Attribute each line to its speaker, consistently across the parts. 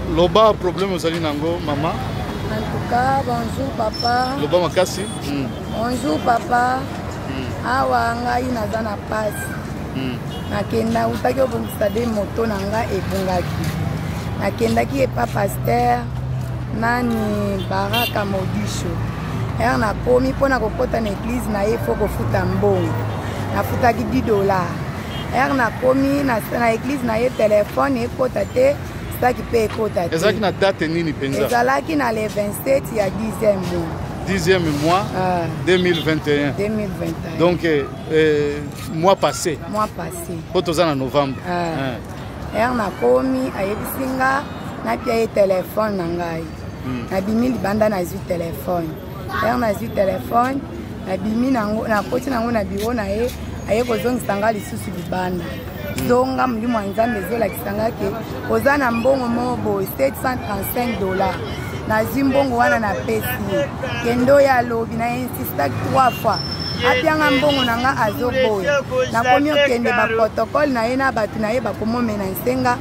Speaker 1: Loba problème aux ali nango maman.
Speaker 2: En tout cas, bonjour papa.
Speaker 1: Loba makasi.
Speaker 2: Bonjour papa. Awa ngai naza na pasi. Nakenda utaki obongisa de moto nanga ebungaki. Nakendaki epa pasteur nani Baraka Modisho. Er nakomi mpona kokota na église na ye fo kofuta mbongo. Nafutaki $10. Er nakomi na église na ye telefone ekota te.
Speaker 1: Ezalaki na date nini penza?
Speaker 2: Ezalaki na le 27 ya 10e mois.
Speaker 1: 10e mois 2021.
Speaker 2: 2021.
Speaker 1: Donc mois passé.
Speaker 2: Mois passé.
Speaker 1: Poto en novembre.
Speaker 2: Er nakomi ayebisinga na pia ye telefone na ngai. Na bimi libanda na zwi telefone. Er na zwi telefone na bimi nango na koti nango na bureau na ye aye kozongisa nga lisusu libanda. Zonga mlimu wa nzambe ezolakisanga ke oza na mbongo mobo $735 na zwi mbongo wana na pesi ye kendo ya lobi na insistaki 3 fois apianga mbongo na nga azoboya nakomi okende baprotokole na ye na bato na ye bakomomena nsenga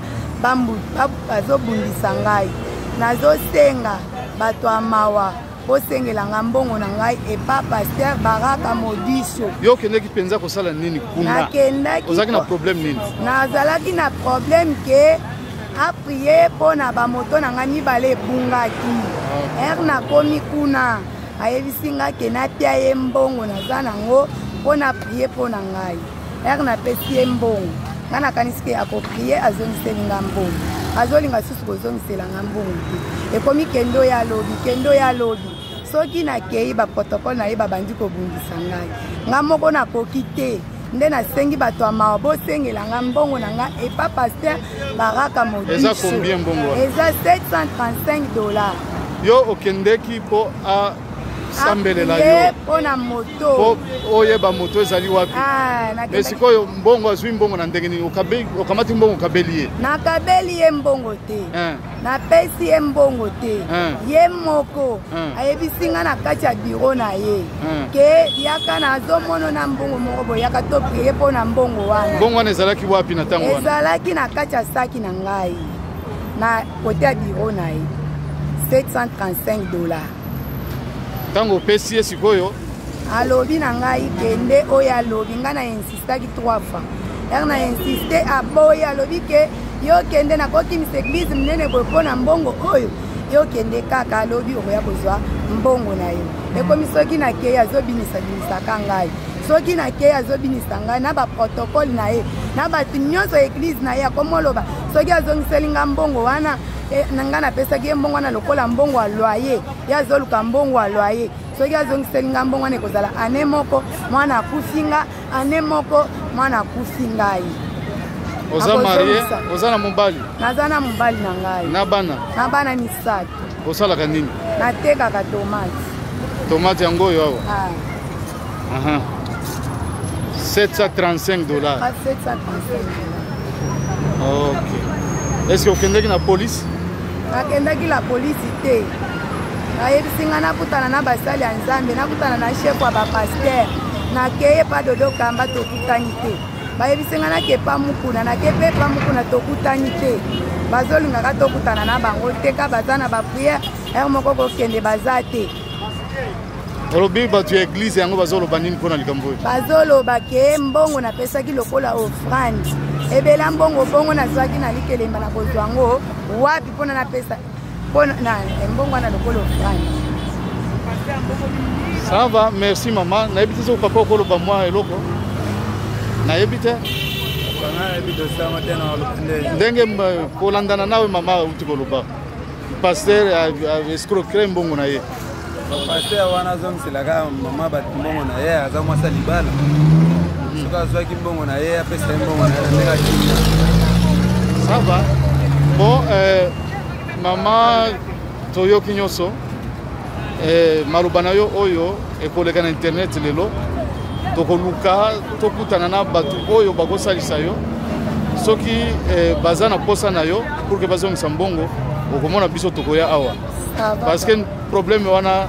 Speaker 2: bazobundisa ngai nazosenga bato ya mawa bosengelanga mbongo na ngai epa pasteur Baraka Modisho.
Speaker 1: Yo kendeki penza kosala nini kuna?
Speaker 2: Nakendaki.
Speaker 1: Ozalaki na problème nini?
Speaker 2: Nazalaki na problème ke apriye pona bamoto na ngai mibale ebungaki. Er nakomi kuna ayebisinga ke napia ye mbongo naza nango pona priye pona ngai. Er napesi ye mbongo. Nga nakanisi ke akopriye azongiselinga mbongo. Azolinga susu kozongiselanga mbongo te. Ekomi kendo ya lobi. Soki nakei ba protocole na ye babandi kobundisa ngai. Nga moko nakoki te. Nde nasengi bato ya mawa bosengelanga mbongo na nga epa pasteur Baraka Modisho.
Speaker 1: Eza combien mbongo?
Speaker 2: Eza $735.
Speaker 1: Yo okendeki po a sambelela yo
Speaker 2: pona moto
Speaker 1: po oyeba moto ezali wapi? Mais sikoyo mbongo azwi mbongo na ndenge nini okamati mbongo kabeli ye?
Speaker 2: Nakabeli ye mbongo te. Napesi ye mbongo te. Ye moko ayebisinga na kati ya bureau na ye ke yaka na azomona na mbongo moko boye yaka to priye pona mbongo wana.
Speaker 1: Mbongo wana ezalaki wapi na tango wana?
Speaker 2: Ezalaki na kati ya saki na ngai na kote ya bureau na ye $735.
Speaker 1: Tango pesi ye sikoyo
Speaker 2: alobi na ngai kende oyo alobi nga na insistaki 3 fois. Er na insiste aboyi alobi ke yo kende nakokimisa église minene boye mpona mbongo oyo yo kende kaka alobi okoya kozwa mbongo na yo. Ekomi soki nakei azobinisa-binisaka ngai. Soki nakei azobinisa ngai na baprotokole na ye na bato nyonso église na ye akomoloba soki azongiselinga mbongo wana nanga napesaki ye mbongo wana lokola mbongo ya loyer ye azoluka mbongo ya loyer soki azongiselinga mbongo wana ekozala ane moko mwana akufinga ane moko mwana akufi ngai.
Speaker 1: Oza marie, oza na mobali?
Speaker 2: Naza na mobali na ngai.
Speaker 1: Na bana?
Speaker 2: Na bana misato.
Speaker 1: Osalaka nini?
Speaker 2: Natekaka tomate.
Speaker 1: Tomate yango oyo awa? $735.
Speaker 2: $735.
Speaker 1: Ok. Est-ce que okendeki na police?
Speaker 2: Nakendaki la polisi te. Nayebisinga nakutana na basali ya nzambe, nakutana na chef wa bapasteur. Nakeye pa dodo kamba tokutani te. Bayebisinga nakepa mukuna, nakepe pa mukuna tokutani te. Bazolingaka tokutana na bango te ka baza na bapriere, er moko kokende baza te.
Speaker 1: Olobi bato ya église yango bazoloba nini mpona likambo oyo?
Speaker 2: Bazoloba ke mbongo napesaki lokola offrande. Ebela mbongo bongo nazwaki na likelemba na kozwa ngo wapi mpona napesa mpona na mbongo wana lokola offrande.
Speaker 1: Ça va, merci maman. Nayebi te soki papa okoloba mwa eloko? Nayebi te? Ndenge kolandana nawe mama auti koloba pasteur escroquerie mbongo na ye.
Speaker 3: Pasteur wana azongiselaka mama bato mbongo na ye aza mwasa libala soki azwaki mbongo na ye apesa ye mbongo na ye ndengaki.
Speaker 1: Ça va. Bon, mama toyoki nyonso maloba na yo oyo ekoleka na internet lelo tokoluka tokutana na bato oyo bakosalisa yo soki baza na posa na yo pour que bazongisa mbongo okomona biso tokoya awa parce que problème wana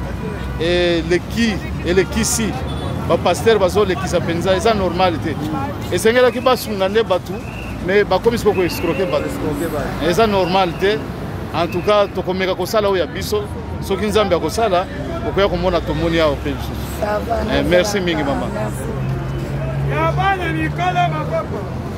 Speaker 1: elekisi bapasteur bazolekisa mpenza eza normal te esengelaki basunga nde bato mais bakomisi koko escroquer bato eza normal te En tout cas, tokomeka kosala oya biso, soki nzambe akosala, okoya komona tomoni ya open.
Speaker 2: Ça va.
Speaker 1: Merci mingi maman.
Speaker 2: Merci.
Speaker 4: Ya bana Nicolas Makoko.